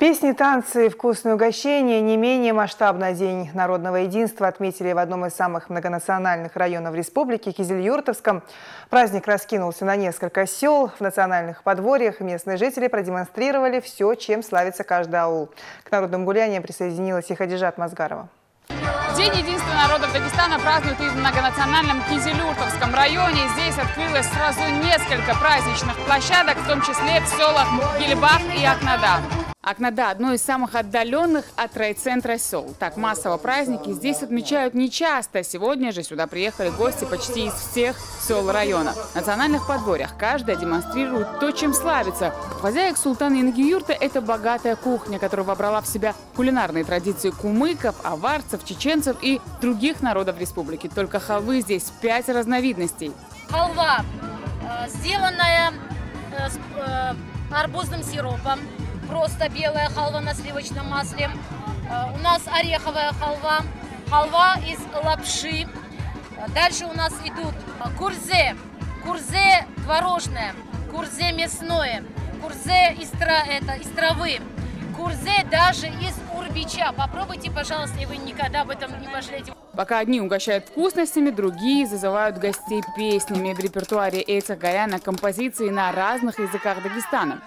Песни, танцы и вкусные угощения. Не менее масштабно День народного единства отметили в одном из самых многонациональных районов республики – Кизилюртовском. Праздник раскинулся на несколько сел. В национальных подворьях местные жители продемонстрировали все, чем славится каждый аул. К народным гуляниям присоединилась и Хадижат Мазгарова. День единства народов Дагестана празднуют и в многонациональном Кизилюртовском районе. Здесь открылось сразу несколько праздничных площадок, в том числе в селах Гильбах и Акнада. Акнада – одно из самых отдаленных от райцентра сел. Так массово праздники здесь отмечают нечасто. Сегодня же сюда приехали гости почти из всех сел района. В национальных подворьях каждая демонстрирует то, чем славится. У хозяек султана Ингиюрта это богатая кухня, которая вобрала в себя кулинарные традиции кумыков, аварцев, чеченцев и других народов республики. Только халвы здесь 5 разновидностей. Халва, сделанная с арбузным сиропом. Просто белая халва на сливочном масле. У нас ореховая халва, халва из лапши. Дальше у нас идут курзе, курзе творожное, курзе мясное, курзе из травы, курзе даже из урбича. Попробуйте, пожалуйста, и вы никогда об этом не пожалеете. Пока одни угощают вкусностями, другие зазывают гостей песнями. В репертуаре Эйца Гаяна композиции на разных языках Дагестана.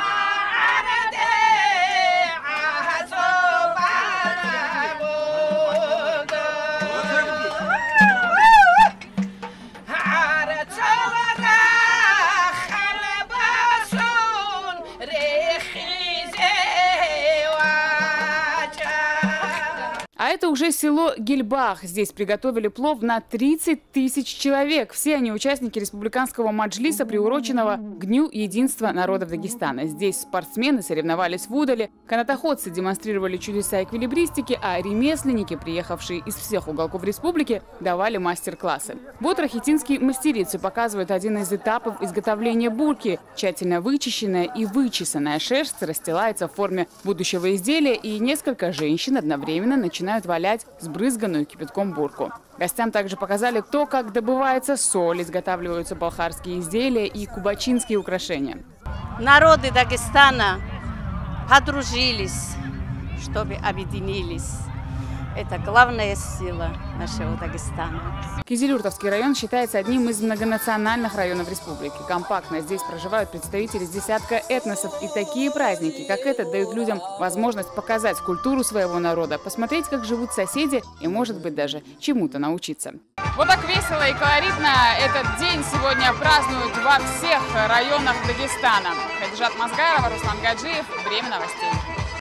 А это уже село Гильбах. Здесь приготовили плов на 30 тысяч человек. Все они участники республиканского маджлиса, приуроченного к Дню единства народов Дагестана. Здесь спортсмены соревновались в удале, канатоходцы демонстрировали чудеса эквилибристики, а ремесленники, приехавшие из всех уголков республики, давали мастер-классы. Вот рахитинские мастерицы показывают один из этапов изготовления бурки. Тщательно вычищенная и вычесанная шерсть расстилается в форме будущего изделия, и несколько женщин одновременно начинают валять сбрызганную кипятком бурку. Гостям также показали то, как добывается соль, изготавливаются балхарские изделия и кубачинские украшения. Народы Дагестана подружились, чтобы объединились. Это главная сила нашего Дагестана. Кизилюртовский район считается одним из многонациональных районов республики. Компактно здесь проживают представители с десятка этносов. И такие праздники, как этот, дают людям возможность показать культуру своего народа, посмотреть, как живут соседи и, может быть, даже чему-то научиться. Вот так весело и колоритно этот день сегодня празднуют во всех районах Дагестана. Хадижат Мазгарова, Руслан Гаджиев. Время новостей.